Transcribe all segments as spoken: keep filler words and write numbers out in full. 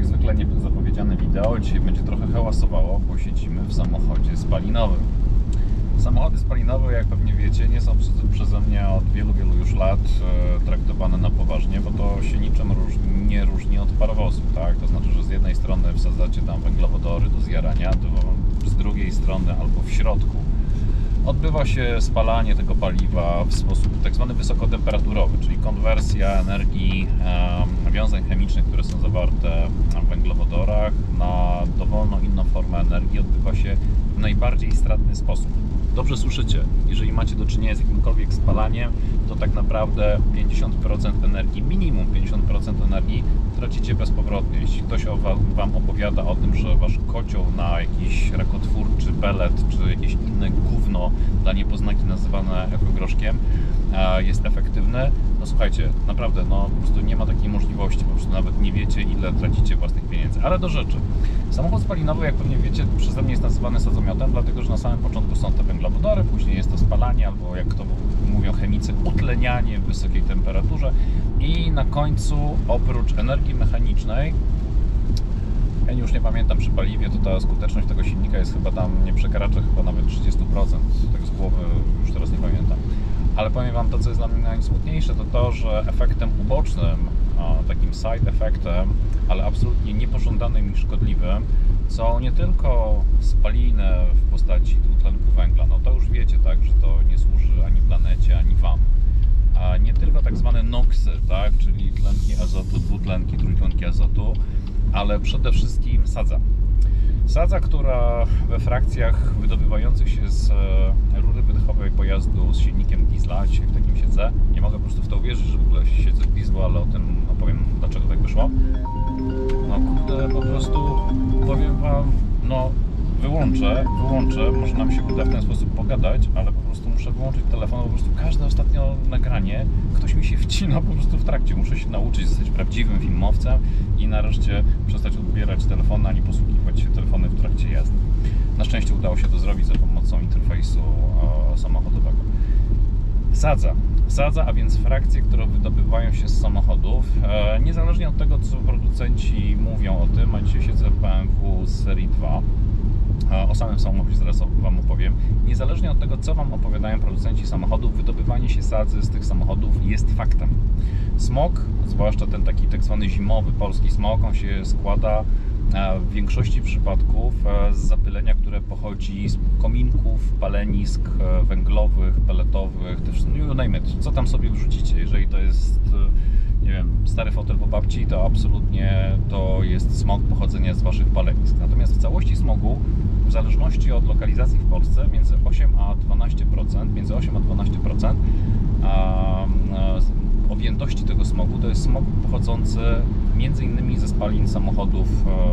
jak zwykle niezapowiedziane wideo. Dzisiaj będzie trochę hałasowało, bo siedzimy w samochodzie spalinowym. Samochody spalinowe, jak pewnie wiecie, nie są przeze mnie od wielu, wielu już lat e, traktowane na poważnie, bo to się niczym róż, nie różni od parowozu, tak? To znaczy, że z jednej strony wsadzacie tam węglowodory do zjarania, to z drugiej strony albo w środku odbywa się spalanie tego paliwa w sposób tak zwany wysokotemperaturowy, czyli konwersja energii e, wiązań chemicznych, które są zawarte w węglowodorach, na dowolną inną formę energii odbywa się w najbardziej stratny sposób. Dobrze słyszycie, jeżeli macie do czynienia z jakimkolwiek spalaniem, to tak naprawdę pięćdziesiąt procent energii, minimum pięćdziesiąt procent energii tracicie bezpowrotnie. Jeśli ktoś Wam opowiada o tym, że Wasz kocioł na jakiś rakotwórczy pelet, czy jakieś inne gówno dla niepoznaki nazywane ekogroszkiem jest efektywny, no słuchajcie, naprawdę, no po prostu nie ma takiej możliwości, po prostu nawet nie wiecie, ile tracicie własnych pieniędzy. Ale do rzeczy. Samochód spalinowy, jak pewnie wiecie, przeze mnie jest nazywany sadzomiotem, dlatego że na samym początku są to węglowodory, później jest to spalanie, albo jak to mówią chemicy, utlenianie w wysokiej temperaturze i na końcu, oprócz energii mechanicznej, ja już nie pamiętam, przy paliwie to ta skuteczność tego silnika jest chyba tam, nie przekracza chyba nawet trzydzieści procent, tego z głowy już teraz nie pamiętam. Ale powiem Wam to, co jest dla mnie najsmutniejsze, to to, że efektem ubocznym, takim side efektem, ale absolutnie niepożądanym i szkodliwym, są nie tylko spaliny w postaci dwutlenku węgla, no to już wiecie, tak, że to nie służy ani planecie, ani Wam. A nie tylko tak zwane noksy, tak, czyli tlenki azotu, dwutlenki, trójtlenki azotu, ale przede wszystkim sadza. Sadza, która we frakcjach wydobywających się z rury wydechowej pojazdu z silnikiem diesla, dzisiaj w takim siedzę, nie mogę po prostu w to uwierzyć, że w ogóle siedzę w dieslu, ale o tym opowiem, dlaczego tak wyszło. No kurde, po prostu powiem Wam, no wyłączę, wyłączę, może nam się uda w ten sposób pogadać, ale po prostu muszę wyłączyć telefon, bo po prostu każde ostatnio nagranie ktoś mi się wcina po prostu w trakcie. Muszę się nauczyć zostać prawdziwym filmowcem i nareszcie przestać odbierać telefony, ani posługiwać się telefony w trakcie jazdy. Na szczęście udało się to zrobić za pomocą interfejsu e, samochodowego. Sadza. Sadza, a więc frakcje, które wydobywają się z samochodów. E, niezależnie od tego, co producenci mówią o tym, a dzisiaj siedzę w B M W z serii dwa, o samym samochodzie zaraz Wam opowiem. Niezależnie od tego, co Wam opowiadają producenci samochodów, wydobywanie się sadzy z tych samochodów jest faktem. Smog, zwłaszcza ten taki tak zwany zimowy polski smog, on się składa w większości przypadków z zapylenia, które pochodzi z kominków, palenisk węglowych, peletowych, też you name it. Co tam sobie wrzucicie? Jeżeli to jest, nie wiem, stary fotel po babci, to absolutnie to jest smog pochodzenia z Waszych palenisk. Natomiast w całości smogu, w zależności od lokalizacji w Polsce, między osiem a dwanaście procent, między osiem a dwanaście procent a, a, objętości tego smogu to jest smog pochodzący między innymi ze spalin samochodów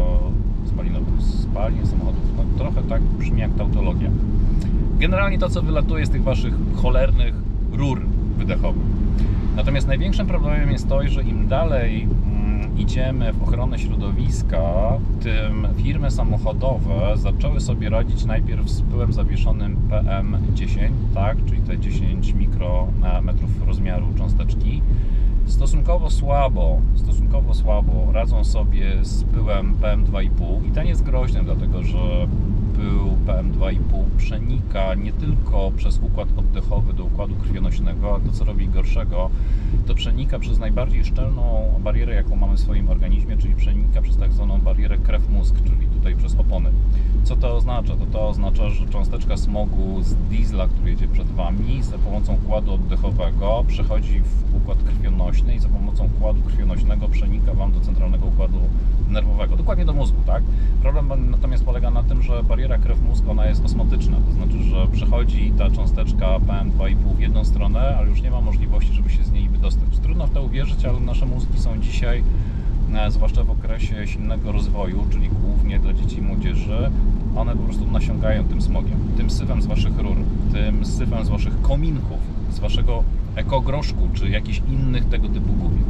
e, spalinowych, spalin samochodów, no, trochę tak brzmi jak tautologia. Generalnie to, co wylatuje z tych Waszych cholernych rur wydechowych. Natomiast największym problemem jest to, że im dalej mm, idziemy w ochronę środowiska, tym firmy samochodowe zaczęły sobie radzić najpierw z pyłem zawieszonym P M dziesięć, tak, czyli te dziesięć mikrometrów rozmiaru cząsteczki. Stosunkowo słabo, stosunkowo słabo radzą sobie z pyłem P M dwa i pół i ten jest groźny, dlatego że pył P M dwa i pół przenika nie tylko przez układ oddechowy do układu krwionośnego, ale to, co robi gorszego, to przenika przez najbardziej szczelną barierę, jaką mamy w swoim organizmie, czyli przenika przez tak zwaną barierę krew-mózg, czyli tutaj przez opony. Co to oznacza? To to oznacza, że cząsteczka smogu z diesla, który jedzie przed Wami, za pomocą układu oddechowego przechodzi w układ krwionośny i za pomocą układu krwionośnego przenika Wam do centralnego układu nerwowego, dokładnie do mózgu, tak? Problem natomiast polega na tym, że bariera krew-mózg, ona jest osmotyczna, to znaczy, że przechodzi ta cząsteczka P M dwa i pół w jedną stronę, ale już nie ma możliwości, żeby się z niej wydostać. Trudno w to uwierzyć, ale nasze mózgi są dzisiaj, zwłaszcza w okresie silnego rozwoju, czyli głównie dla dzieci i młodzieży, one po prostu nasiągają tym smogiem, tym syfem z Waszych rur, tym syfem z Waszych kominków, z Waszego ekogroszku, czy jakichś innych tego typu gówien.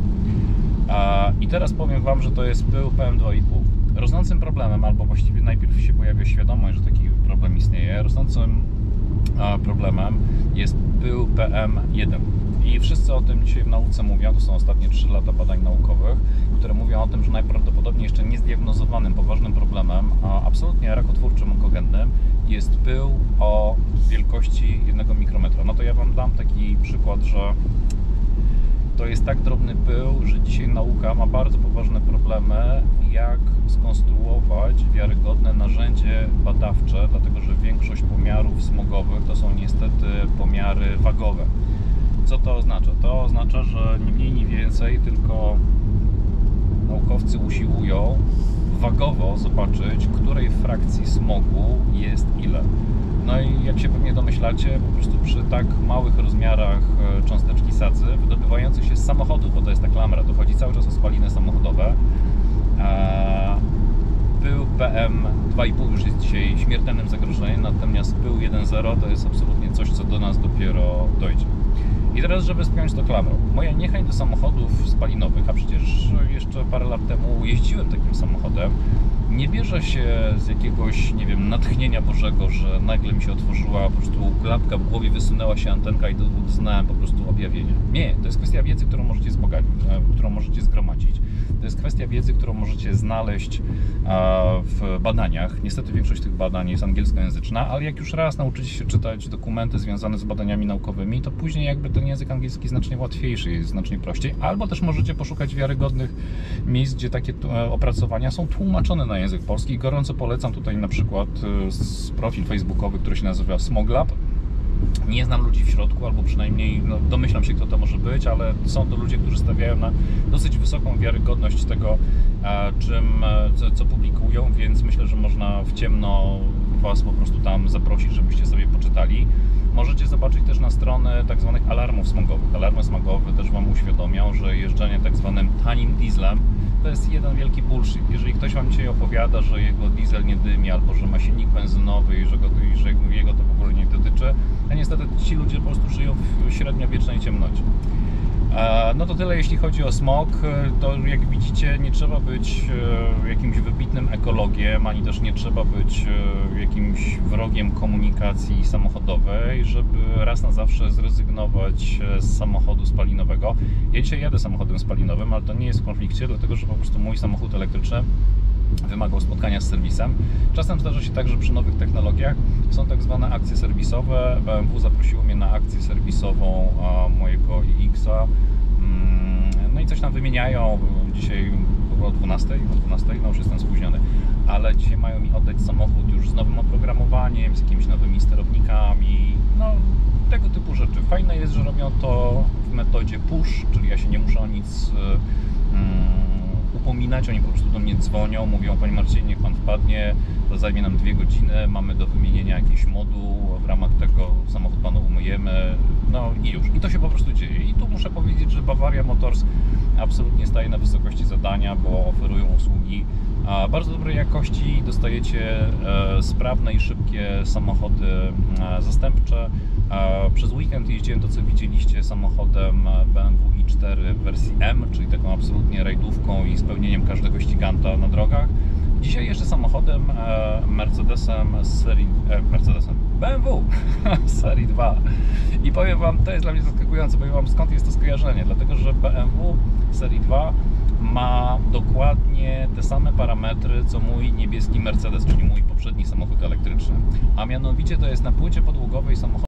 I teraz powiem Wam, że to jest pył P M dwa i pół. Rosnącym problemem, albo właściwie najpierw się pojawia świadomość, że taki problem istnieje, rosnącym problemem jest pył P M jeden. I wszyscy o tym dzisiaj w nauce mówią, to są ostatnie trzy lata badań naukowych, które mówią mówią o tym, że najprawdopodobniej jeszcze niezdiagnozowanym poważnym problemem, a absolutnie rakotwórczym, onkogennym, jest pył o wielkości jednego mikrometra. No to ja Wam dam taki przykład, że to jest tak drobny pył, że dzisiaj nauka ma bardzo poważne problemy, jak skonstruować wiarygodne narzędzie badawcze, dlatego że większość pomiarów smogowych to są niestety pomiary wagowe. Co to oznacza? To oznacza, że ni mniej, ni więcej, tylko naukowcy usiłują wagowo zobaczyć, której frakcji smogu jest ile. No i jak się pewnie domyślacie, po prostu przy tak małych rozmiarach cząsteczki sadzy wydobywających się z samochodu, bo to jest ta klamra, to chodzi cały czas o spaliny samochodowe, pył P M dwa i pół już jest dzisiaj śmiertelnym zagrożeniem, natomiast pył jeden zero to jest absolutnie coś, co do nas dopiero dojdzie. I teraz, żeby spiąć to klamrą, moja niechęć do samochodów spalinowych, a przecież jeszcze parę lat temu jeździłem takim samochodem, nie bierze się z jakiegoś, nie wiem, natchnienia Bożego, że nagle mi się otworzyła po prostu klapka w głowie, wysunęła się antenka i doznałem po prostu objawienia. Nie, to jest kwestia wiedzy, którą możecie zbogacić, którą możecie zgromadzić. To jest kwestia wiedzy, którą możecie znaleźć w badaniach. Niestety większość tych badań jest angielskojęzyczna, ale jak już raz nauczycie się czytać dokumenty związane z badaniami naukowymi, to później jakby ten język angielski znacznie łatwiejszy, jest znacznie prościej. Albo też możecie poszukać wiarygodnych miejsc, gdzie takie opracowania są tłumaczone na język polski. Gorąco polecam tutaj na przykład profil facebookowy, który się nazywa Smoglab. Nie znam ludzi w środku, albo przynajmniej no, domyślam się, kto to może być, ale są to ludzie, którzy stawiają na dosyć wysoką wiarygodność tego, czym, co, co publikują, więc myślę, że można w ciemno Was po prostu tam zaprosić, żebyście sobie poczytali. Możecie zobaczyć też na strony tak zwanych alarmów smogowych. Alarmy smogowe też Wam uświadomią, że jeżdżenie tak zwanym tanim dieslem to jest jeden wielki bullshit. Jeżeli ktoś Wam dzisiaj opowiada, że jego diesel nie dymi, albo że ma silnik benzynowy i że, go, i że jego to w ogóle nie dotyczy, to niestety ci ludzie po prostu żyją w średniowiecznej ciemności. No to tyle, jeśli chodzi o smog. To jak widzicie, nie trzeba być jakimś wybitnym ekologiem, ani też nie trzeba być jakimś wrogiem komunikacji samochodowej, żeby raz na zawsze zrezygnować z samochodu spalinowego. Ja dzisiaj jadę samochodem spalinowym, ale to nie jest w konflikcie, dlatego że po prostu mój samochód elektryczny wymagał spotkania z serwisem. Czasem zdarza się tak, że przy nowych technologiach są tak zwane akcje serwisowe. B M W zaprosiło mnie na akcję serwisową mojego i X-a. No i coś tam wymieniają. Dzisiaj o dwunastej, o dwunastej, no już jestem spóźniony, ale dzisiaj mają mi oddać samochód już z nowym oprogramowaniem, z jakimiś nowymi sterownikami, no tego typu rzeczy. Fajne jest, że robią to w metodzie push, czyli ja się nie muszę o nic upominać, oni po prostu do mnie dzwonią, mówią: Panie Marcinie, niech Pan wpadnie, to zajmie nam dwie godziny, mamy do wymienienia jakiś moduł, w ramach tego samochód Panu umyjemy, no i już. I to się po prostu dzieje. I tu muszę powiedzieć, że Bavaria Motors absolutnie staje na wysokości zadania, bo oferują usługi bardzo dobrej jakości, dostajecie sprawne i szybkie samochody zastępcze. Przez weekend jeździłem, to co widzieliście, samochodem B M W i cztery w wersji M, czyli taką absolutnie rajdówką i spełnieniem każdego ściganta na drogach. Dzisiaj jeszcze samochodem Mercedesem z serii, e, Mercedesem, B M W z serii dwa. I powiem Wam, to jest dla mnie zaskakujące, powiem Wam, skąd jest to skojarzenie, dlatego że B M W serii dwa ma dokładnie te same parametry, co mój niebieski Mercedes, czyli mój poprzedni samochód elektryczny. A mianowicie to jest na płycie podłogowej samochodu